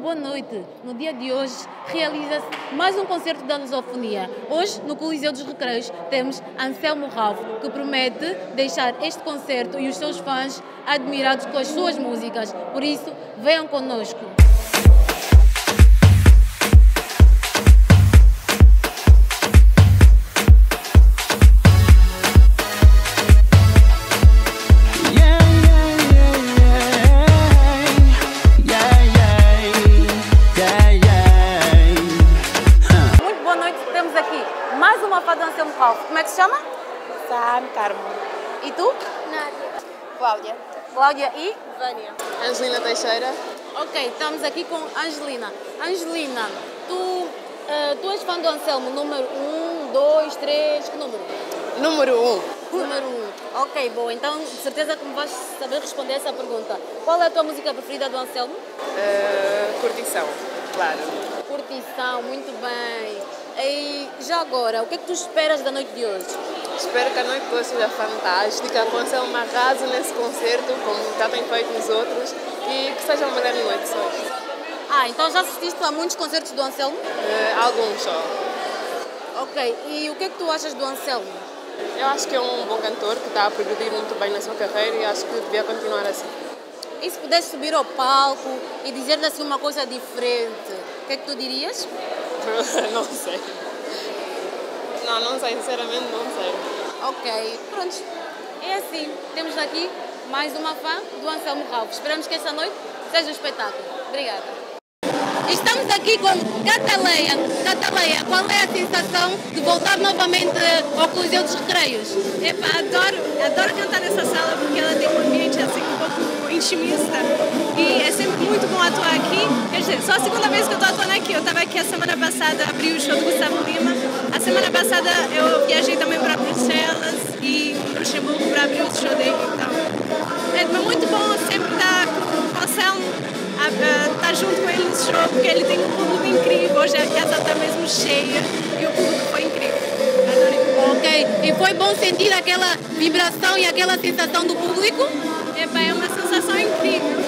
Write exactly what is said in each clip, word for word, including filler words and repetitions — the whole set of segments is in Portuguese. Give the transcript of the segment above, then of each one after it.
boa noite. No dia de hoje realiza-se mais um concerto da Lusofonia. Hoje, no Coliseu dos Recreios, temos Anselmo Ralph, que promete deixar este concerto e os seus fãs admirados com as suas músicas. Por isso, venham conosco. Mais uma fã do Anselmo Ralph. Como é que se chama? Sam Carmo. E tu? Nádia. Cláudia. Cláudia e? Vânia. Angelina Teixeira. Ok, estamos aqui com Angelina. Angelina, tu, uh, tu és fã do Anselmo número um, dois, três, que número? Número um. Número um. Ok, bom, então de certeza que me vais saber responder essa pergunta. Qual é a tua música preferida do Anselmo? Uh, curtição, claro. Curtição, muito bem. E já agora, o que é que tu esperas da noite de hoje? Espero que a noite de hoje seja fantástica, com o Anselmo arraso nesse concerto, como já tem feito nos outros, e que seja uma grande noite hoje. Ah, então já assististe a muitos concertos do Anselmo? Uh, alguns só. Ok, e o que é que tu achas do Anselmo? Eu acho que é um bom cantor, que está a progredir muito bem na sua carreira e acho que devia continuar assim. E se pudesse subir ao palco e dizer-lhe assim uma coisa diferente, o que é que tu dirias? Não sei. Não, não sei, sinceramente não sei. Ok, pronto. É assim, temos aqui mais uma fã do Anselmo Ralph. Esperamos que esta noite seja um espetáculo. Obrigada. Estamos aqui com Cataleia. Cataleia, qual é a sensação de voltar novamente ao Coliseu dos Recreios? Epa, adoro, adoro cantar nessa sala porque ela tem um ambiente assim um pouco intimista e é sempre muito bom atuar aqui. Quer dizer, só a segunda vez que eu estou atuando aqui. Eu estava aqui a semana passada, abri o show do Gustavo Lima. A semana passada eu viajei também para Bruxelas e Luxemburgo para abrir o show dele. Então, é muito bom sempre estar com o Anselmo, estar junto com ele no show, porque ele tem um público incrível. Hoje a casa está mesmo cheia e o público foi incrível. Adorei. Ok, e foi bom sentir aquela vibração e aquela sensação do público? Epa, é uma sensação incrível.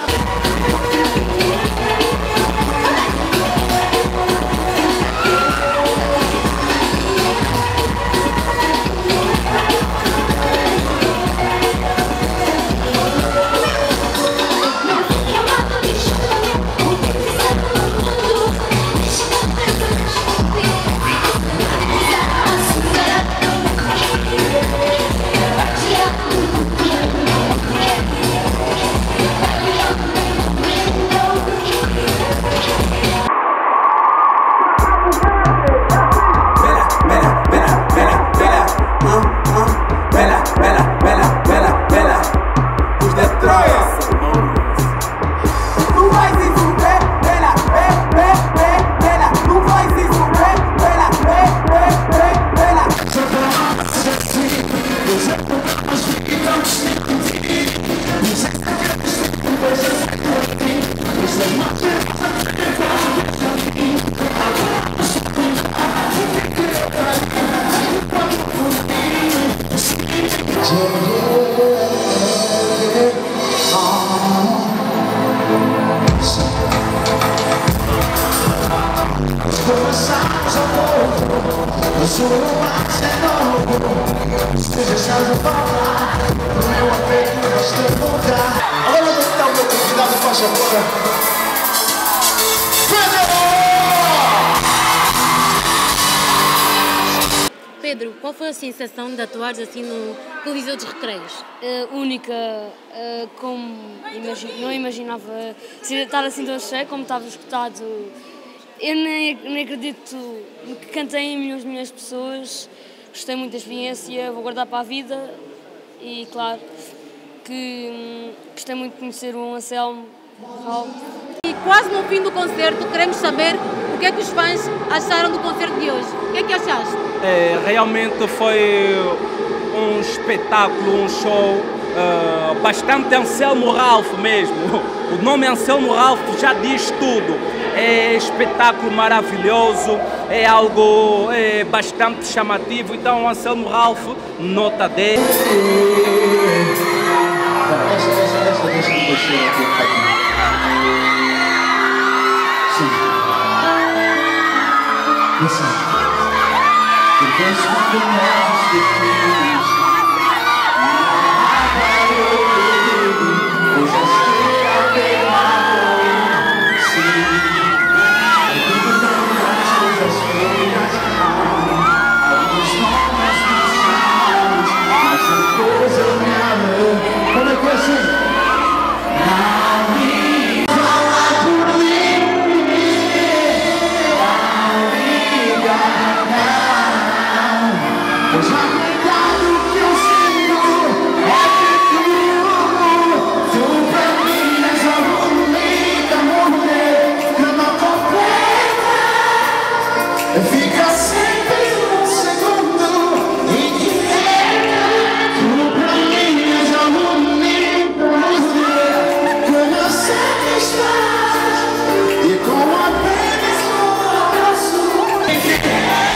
Agora eu vou citar o meu convidado, faixa fora. Pedro, qual foi a sensação de atuares assim no Coliseu dos Recreios? Uh, única, uh, como imagi não imaginava estar assim tão cheio, como estava escutado. Eu nem, nem acredito que cantei em milhões de milhões de pessoas. Gostei muito da experiência, vou guardar para a vida e, claro, que hum, gostei muito de conhecer o Anselmo Ralph. E quase no fim do concerto, queremos saber o que é que os fãs acharam do concerto de hoje. O que é que achaste? É, realmente foi um espetáculo, um show uh, bastante Anselmo Ralph mesmo. O nome Anselmo Ralph já diz tudo. É espetáculo maravilhoso, é algo é, bastante chamativo. Então, Anselmo Ralph, nota dez. Listen. Because something else is different. Como é que é assim? Fica sempre um segundo em que tu pra mim és algo único. Como eu sei estar e com apenas um abraço.